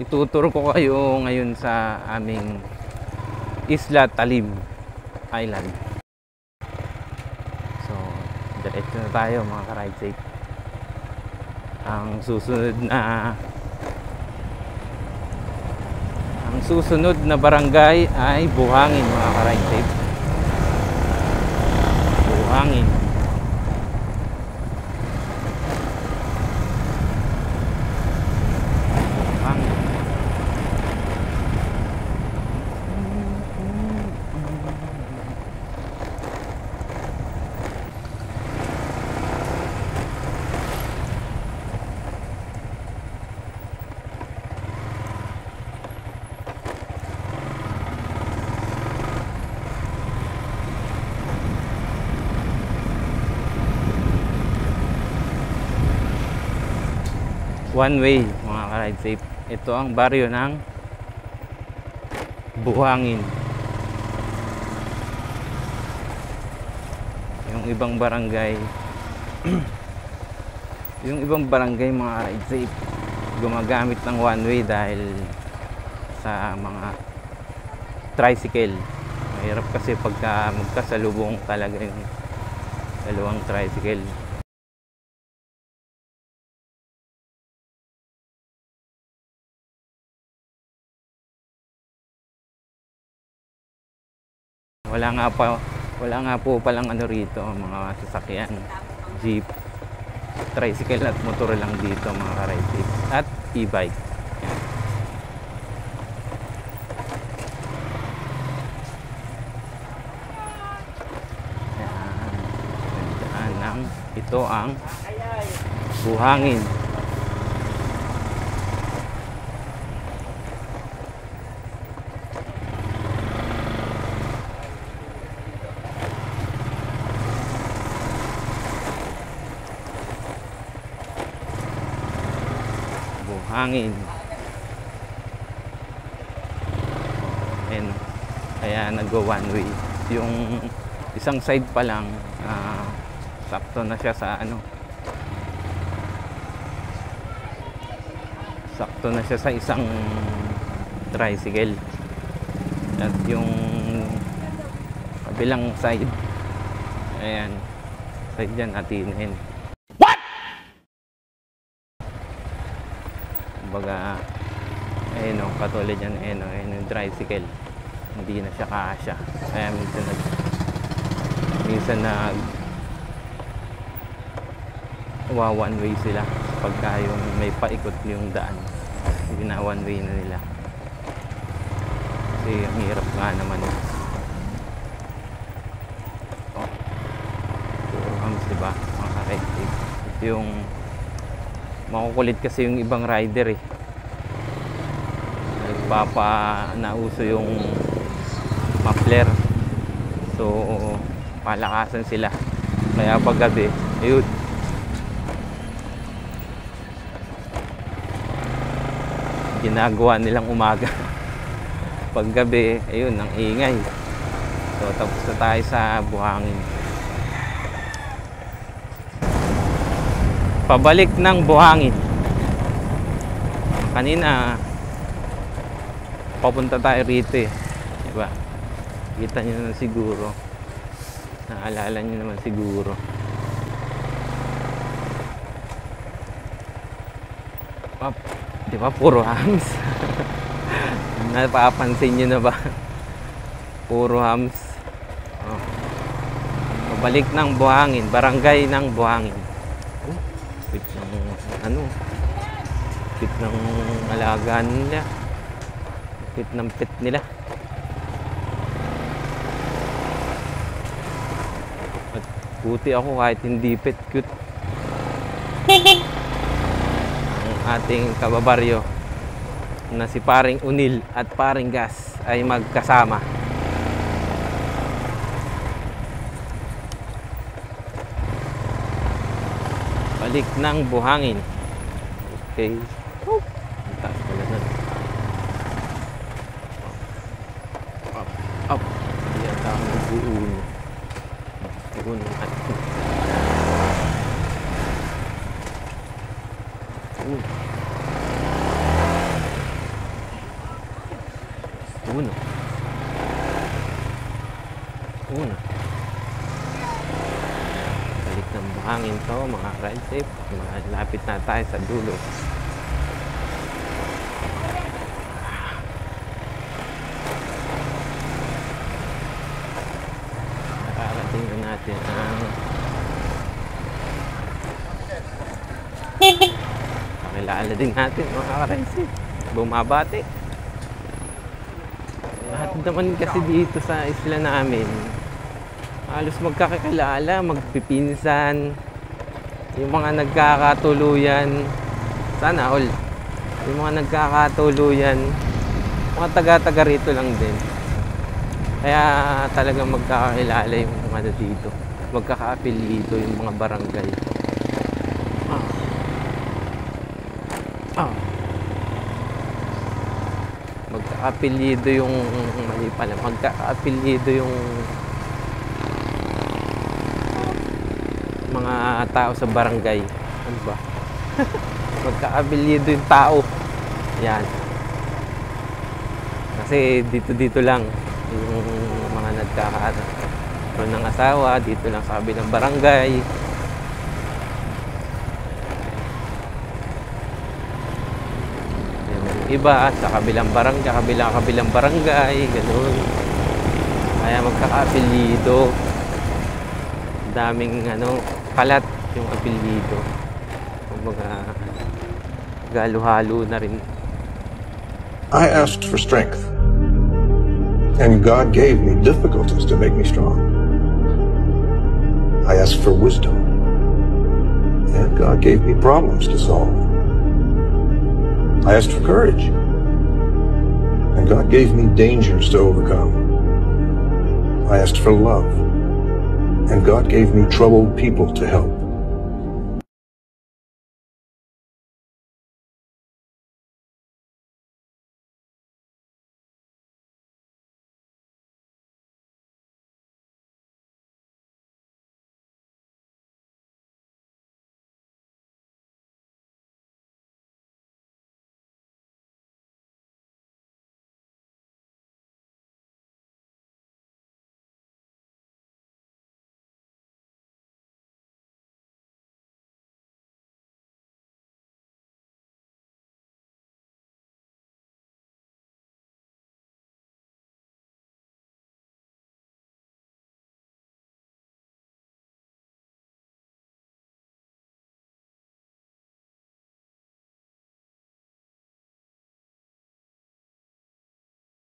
Ituturo ko kayo ngayon sa aming Isla Talim Island. So, diretso na tayo mga ka-ride safe. Ang susunod na barangay ay Buhangin mga ka-ride safe. Buhangin. One way mga ka-ride safe. Ito ang baryo ng Buhangin. Yung ibang barangay mga ka-ride safe gumagamit ng one way dahil sa mga tricycle. Mahirap kasi pagka magkasalubong talaga yung dalawang tricycle. Wala nga po palang ano rito, mga sasakyan, jeep, tricycle at motor lang dito mga ka-ride safe, at e-bike. Yan. Ito ang Buhangin. Hangin. And kaya nag-go one way. Yung isang side pa lang sakto na siya sa isang tricycle. At yung kabilang side, ayan, side dyan atinin. Baga, ayun o, katulad yan, ayun yung tricycle, hindi na siya kasya. Kaya minsan one way sila pagka yung may paikot yung daan, hindi na one way na nila kasi ang hirap nga naman. Puro hams, diba mga ka-ride safe? Ito yung makukulit kasi yung ibang rider nauso yung muffler, so palakasan sila. Kaya pag gabi, ayun, ginagawa nilang umaga. Pag gabi, ayun, ang ingay. So tapos na tayo sa Buhangin. Pabalik ng Buhangin. Kanina papunta tayo rito diba? Kita nyo naman siguro, naalala nyo naman siguro. Diba puro hams? Napapansin nyo na ba? Puro hams. Pabalik ng Buhangin, barangay ng Buhangin. Pit ng alagaan nila, pit ng pit nila. At buti ako kahit hindi pit, cute. Ang ating kababaryo na si Paring Unil at Paring Gas ay magkasama. Balik ng Buhangin. Okay. Ang taas pala nun. Up. Hindi ata ako nag-uuno. Uuno natin. Uno. Uno. Balik ng buhangin to mga ride safe. Malapit na tayo sa dulo. Nakarating na natin ang pakilala din natin mga ride safe. Bumabati. Lahat naman kasi dito sa isla namin halos magkakakilala, magpipinsan, yung mga nagkakatuluyan, sana all, yung mga nagkakatuluyan, mga taga-taga rito lang din. Kaya talagang magkakakilala yung mga dito, magkaka-apelyido yung mga barangay. Magka-apelyido yung mali pala, magka-apelyido yung mga tao sa barangay. Ano ba? Magka-apelyido yung tao. Yan. Kasi dito lang yung mga nagkakaroon ng asawa, dito lang sa kabilang barangay. Iba sa kabilang barangay, kabilang barangay, ganoon. Kaya magkaka-apelyido. Daming kalat yung apelyido. Kumbaga galo-halo na rin. I asked for strength, and God gave me difficulties to make me strong. I asked for wisdom, and God gave me problems to solve. I asked for courage, and God gave me dangers to overcome. I asked for love, and God gave me troubled people to help.